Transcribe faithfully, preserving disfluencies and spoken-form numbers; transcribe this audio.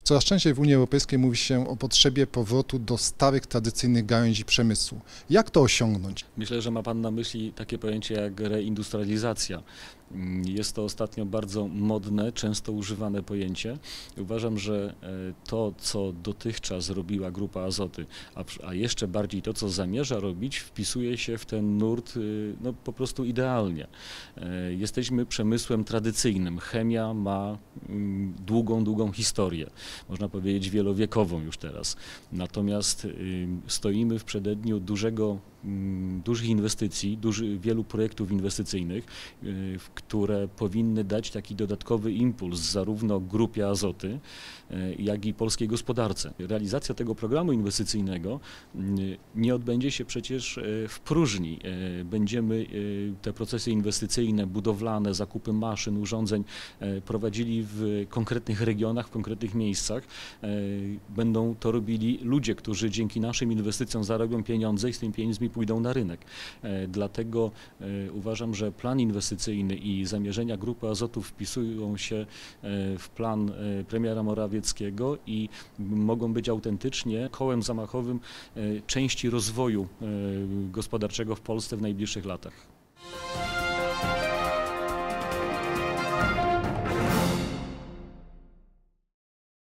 Coraz częściej w Unii Europejskiej mówi się o potrzebie powrotu do starych, tradycyjnych gałęzi przemysłu. Jak to osiągnąć? Myślę, że ma Pan na myśli takie pojęcie jak reindustrializacja. Jest to ostatnio bardzo modne, często używane pojęcie. Uważam, że to, co dotychczas robiła Grupa Azoty, a jeszcze bardziej to, co zamierza robić, wpisuje się w ten nurt no, po prostu idealnie. Jesteśmy przemysłem tradycyjnym. Chemia ma długą, długą historię, można powiedzieć wielowiekową już teraz. Natomiast stoimy w przededniu dużego, dużych inwestycji, duży, wielu projektów inwestycyjnych, które powinny dać taki dodatkowy impuls zarówno Grupie Azoty, jak i polskiej gospodarce. Realizacja tego programu inwestycyjnego nie odbędzie się przecież w próżni. Będziemy te procesy inwestycyjne, budowlane, zakupy maszyn, urządzeń prowadzili w konkretnych regionach, w konkretnych miejscach. Będą to robili ludzie, którzy dzięki naszym inwestycjom zarobią pieniądze i z tymi pieniędzmi pójdą na rynek. Dlatego uważam, że plan inwestycyjny i zamierzenia Grupy Azotu wpisują się w plan premiera Morawieckiego i mogą być autentycznie kołem zamachowym części rozwoju gospodarczego w Polsce w najbliższych latach.